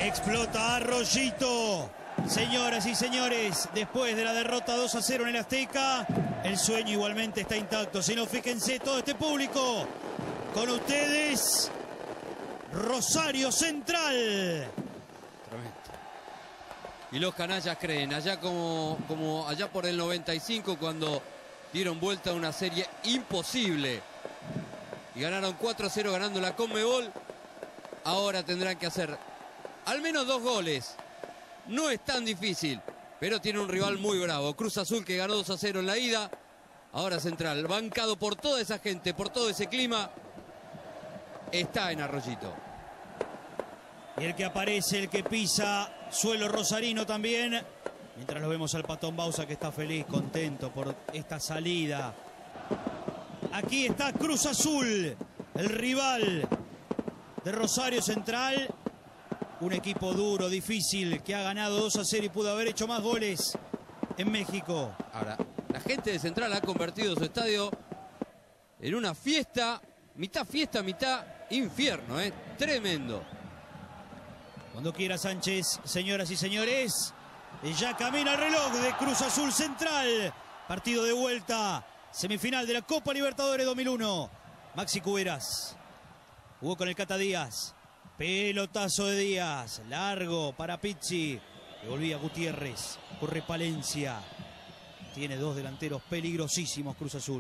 Explota Arroyito. Señoras y señores, después de la derrota 2-0 en el Azteca, el sueño igualmente está intacto. Si no, fíjense todo este público. Con ustedes, Rosario Central. Tremendo. Y los canallas creen, allá como allá por el 95, cuando dieron vuelta a una serie imposible y ganaron 4-0 ganando la Conmebol, ahora tendrán que hacer al menos 2 goles. No es tan difícil, pero tiene un rival muy bravo. Cruz Azul, que ganó 2-0 en la ida. Ahora Central, bancado por toda esa gente, por todo ese clima, está en Arroyito. Y el que aparece, el que pisa suelo rosarino también. Mientras lo vemos al Patón Bausa, que está feliz, contento por esta salida. Aquí está Cruz Azul, el rival de Rosario Central. Un equipo duro, difícil, que ha ganado 2-0 y pudo haber hecho más goles en México. Ahora, la gente de Central ha convertido su estadio en una fiesta, mitad infierno, tremendo. Cuando quiera Sánchez, señoras y señores, ya camina el reloj de Cruz Azul Central. Partido de vuelta, semifinal de la Copa Libertadores 2001. Maxi Cuberas jugó con el Cata Díaz. Pelotazo de Díaz, largo para Pizzi. Devolvía Gutiérrez, corre Palencia. Tiene 2 delanteros peligrosísimos Cruz Azul.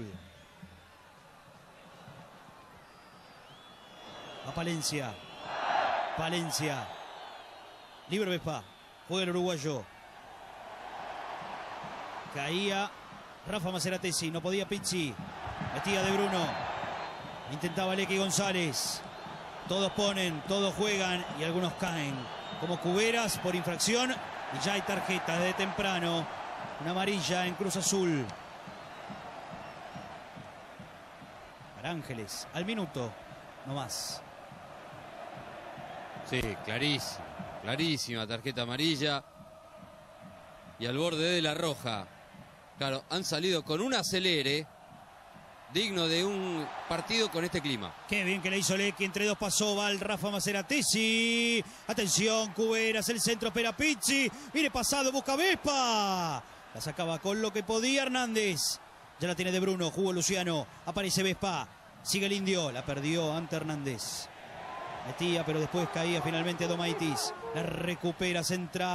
A Palencia. Palencia. Libre Vespa. Juega el uruguayo. Caía Rafa Maceratesi. No podía Pizzi. Metía de Bruno. Intentaba Leque González. Todos ponen, todos juegan y algunos caen. Como Cuberas por infracción. Y ya hay tarjeta desde temprano. Una amarilla en Cruz Azul. Para Ángeles. Al minuto. No más. Sí, clarísimo. Clarísima tarjeta amarilla. Y al borde de la roja. Claro, han salido con un acelere digno de un partido con este clima. Qué bien que le hizo Leque. Entre dos pasó, va el Rafa Maceratesi. Atención, Cuberas, el centro, espera Pizzi. Viene pasado, busca Vespa. La sacaba con lo que podía Hernández. Ya la tiene de Bruno, jugó Luciano. Aparece Vespa. Sigue el indio. La perdió ante Hernández. Metía, pero después caía finalmente Domaitis. La recupera Central.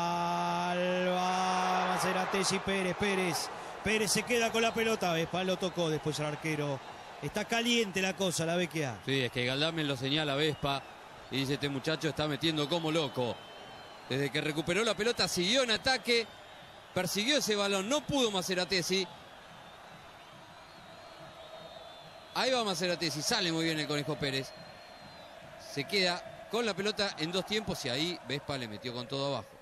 Va Maceratesi, Pérez. Pérez se queda con la pelota. Vespa lo tocó después al arquero. Está caliente la cosa, la Vecchia. Sí, es que Galdames lo señala a Vespa y dice: este muchacho está metiendo como loco. Desde que recuperó la pelota siguió en ataque, persiguió ese balón, no pudo Maceratesi. Ahí va Maceratesi, sale muy bien el Conejo Pérez. Se queda con la pelota en 2 tiempos y ahí Vespa le metió con todo abajo.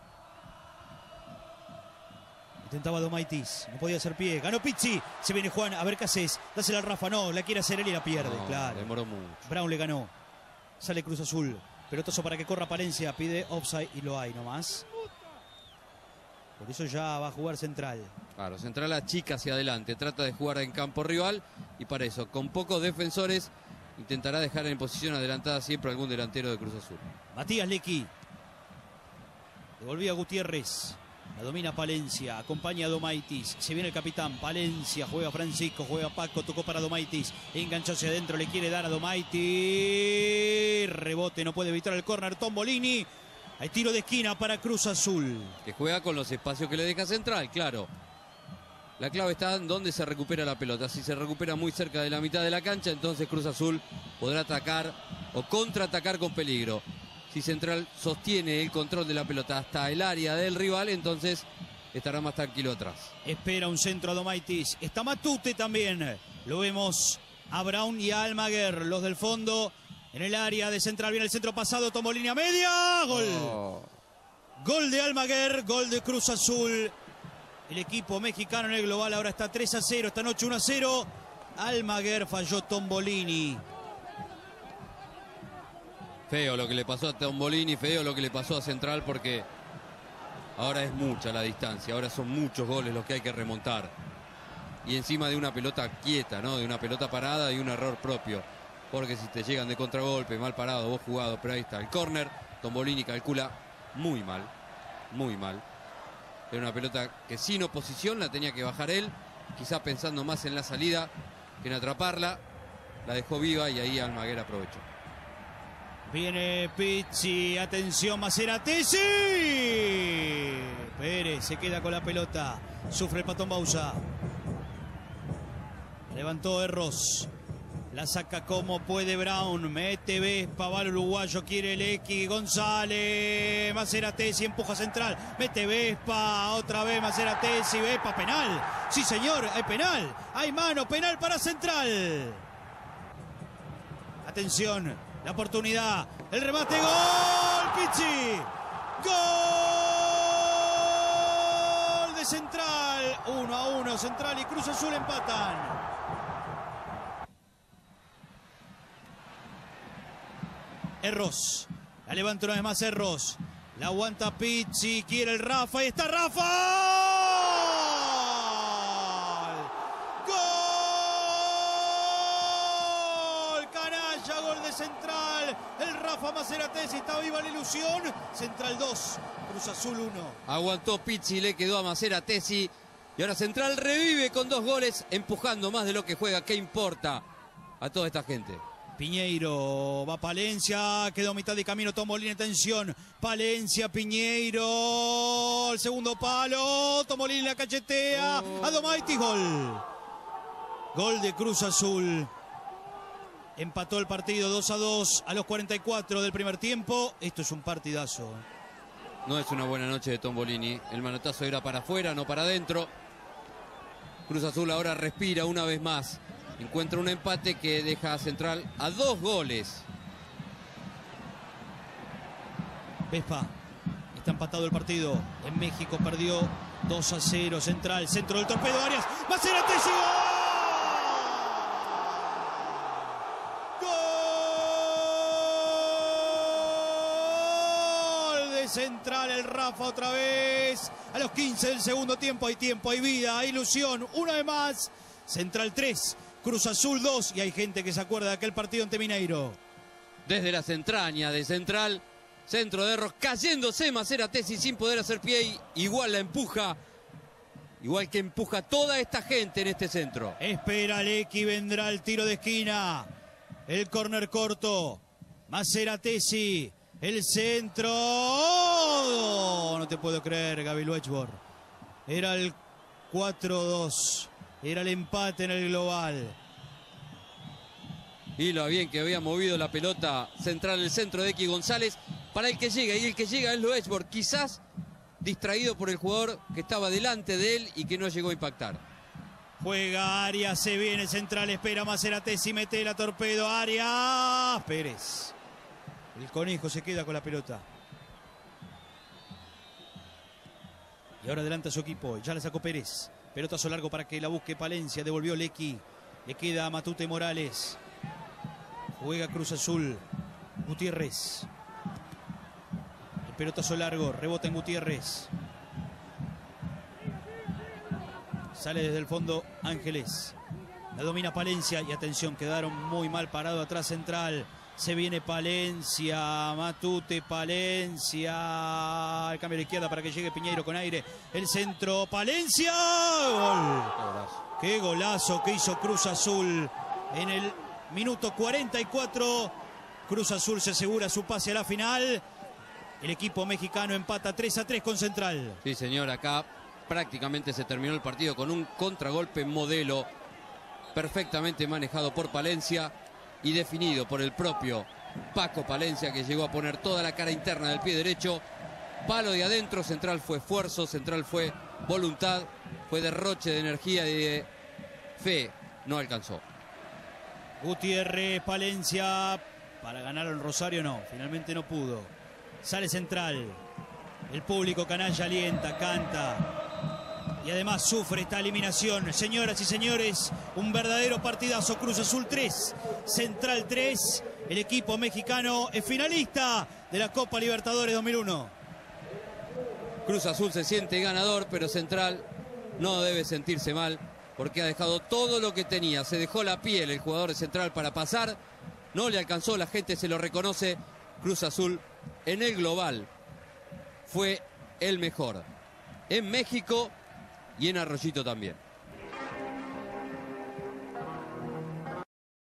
Intentaba Domaitis, no podía hacer pie. Ganó Pizzi, se viene Juan, a ver qué haces. Dásela al Rafa, no, la quiere hacer él y la pierde, No, claro. demoró mucho. Brown le ganó. Sale Cruz Azul. Pelotazo para que corra Palencia, pide offside y lo hay nomás. Por eso ya va a jugar Central. Claro, Central achica hacia adelante, trata de jugar en campo rival y para eso, con pocos defensores, intentará dejar en posición adelantada siempre algún delantero de Cruz Azul. Matías Lecky. Devolvía a Gutiérrez. La domina Palencia, acompaña a Domaitis. Se viene el capitán, Palencia, juega Francisco, juega Paco, tocó para Domaitis. Enganchó hacia adentro, le quiere dar a Domaitis. Rebote, no puede evitar el córner Tombolini. Hay tiro de esquina para Cruz Azul. Que juega con los espacios que le deja Central, claro. La clave está en dónde se recupera la pelota. Si se recupera muy cerca de la mitad de la cancha, entonces Cruz Azul podrá atacar o contraatacar con peligro. Si Central sostiene el control de la pelota hasta el área del rival, entonces estará más tranquilo atrás. Espera un centro a Domaitis. Está Matute también. Lo vemos a Brown y a Almaguer, los del fondo. En el área de Central viene el centro pasado, tomó línea media. Gol. Oh. Gol de Almaguer, gol de Cruz Azul. El equipo mexicano en el global ahora está 3-0, esta noche 1-0. Almaguer falló Tombolini. Feo lo que le pasó a Tombolini, feo lo que le pasó a Central, porque ahora es mucha la distancia, ahora son muchos goles los que hay que remontar. Y encima de una pelota quieta, ¿no? De una pelota parada y un error propio. Porque si te llegan de contragolpe, mal parado, vos jugado, pero ahí está el córner Tombolini calcula muy mal, muy mal. Era una pelota que sin oposición la tenía que bajar él, quizá pensando más en la salida que en atraparla. La dejó viva y ahí Almaguer aprovechó. Viene Pizzi, atención, Maceratesi. Pérez se queda con la pelota, sufre el Patón Bauza. Levantó Erros, la saca como puede Brown, mete Vespa, va el uruguayo, quiere Lecky, González, Maceratesi empuja central, mete Vespa, otra vez Maceratesi, Vespa, penal. Sí señor, hay penal, hay mano, penal para Central. Atención, la oportunidad, el remate, gol, Pizzi, gol de Central, 1-1, Central y Cruz Azul empatan. Erros, la levanta una vez más Erros, la aguanta Pizzi, quiere el Rafa, y está Rafa. Gol de Central, el Rafa Maceratesi, está viva la ilusión. Central 2, Cruz Azul 1. Aguantó Pizzi, le quedó a Maceratesi y ahora Central revive con 2 goles, empujando más de lo que juega. ¿Qué importa a toda esta gente? Piñeiro, va Palencia, quedó a mitad de camino, Tombolini, atención, Palencia, Piñeiro, el segundo palo, Tombolini la cachetea, Adomaitis, gol. Gol de Cruz Azul. Empató el partido 2-2 a los 44 del primer tiempo. Esto es un partidazo. No es una buena noche de Tombolini. El manotazo era para afuera, no para adentro. Cruz Azul ahora respira una vez más. Encuentra un empate que deja a Central a 2 goles. Vespa, está empatado el partido. En México perdió 2-0 Central. Centro del torpedo Arias. Maceratesi, Central, el Rafa otra vez. A los 15 del segundo tiempo, hay vida, hay ilusión. Una vez más, Central 3, Cruz Azul 2. Y hay gente que se acuerda de aquel partido ante Mineiro. Desde las entrañas de Central, centro de Erros, cayéndose Maceratesi sin poder hacer pie. Y igual la empuja, igual que empuja toda esta gente en este centro. Espera Lecky, vendrá el tiro de esquina. El córner corto. Maceratesi. El centro. ¡Oh! No te puedo creer, Gaby Luechbor. Era el 4-2. Era el empate en el global. Y lo bien que había movido la pelota Central, el centro de X González. Para el que llega, y el que llega es Luechbor. Quizás distraído por el jugador que estaba delante de él y que no llegó a impactar. Juega Arias, se viene Central, espera Maceratesi, mete la torpedo. Arias. Pérez. El conejo se queda con la pelota. Y ahora adelanta su equipo. Ya la sacó Pérez. Pelotazo largo para que la busque Palencia. Devolvió Lecky. Le queda a Matute Morales. Juega Cruz Azul. Gutiérrez. El pelotazo largo. Rebota en Gutiérrez. Sale desde el fondo Ángeles. La domina Palencia. Y atención, quedaron muy mal parado atrás Central. Se viene Palencia, Matute, Palencia. El cambio a la izquierda para que llegue Piñeiro con aire. El centro, Palencia. Gol. Qué golazo que hizo Cruz Azul. En el minuto 44, Cruz Azul se asegura su pase a la final. El equipo mexicano empata 3-3 con Central. Sí, señor, acá prácticamente se terminó el partido con un contragolpe modelo perfectamente manejado por Palencia y definido por el propio Paco Palencia, que llegó a poner toda la cara interna del pie derecho. Palo de adentro. Central fue esfuerzo, Central fue voluntad, fue derroche de energía y de fe. No alcanzó. Gutiérrez, Palencia, para ganar en Rosario no, finalmente no pudo. Sale Central. El público canalla alienta, canta. Y además sufre esta eliminación. Señoras y señores, un verdadero partidazo. Cruz Azul 3, Central 3. El equipo mexicano es finalista de la Copa Libertadores 2001. Cruz Azul se siente ganador, pero Central no debe sentirse mal porque ha dejado todo lo que tenía. Se dejó la piel el jugador de Central para pasar. No le alcanzó, la gente se lo reconoce. Cruz Azul en el global fue el mejor. En México y en Arroyito también.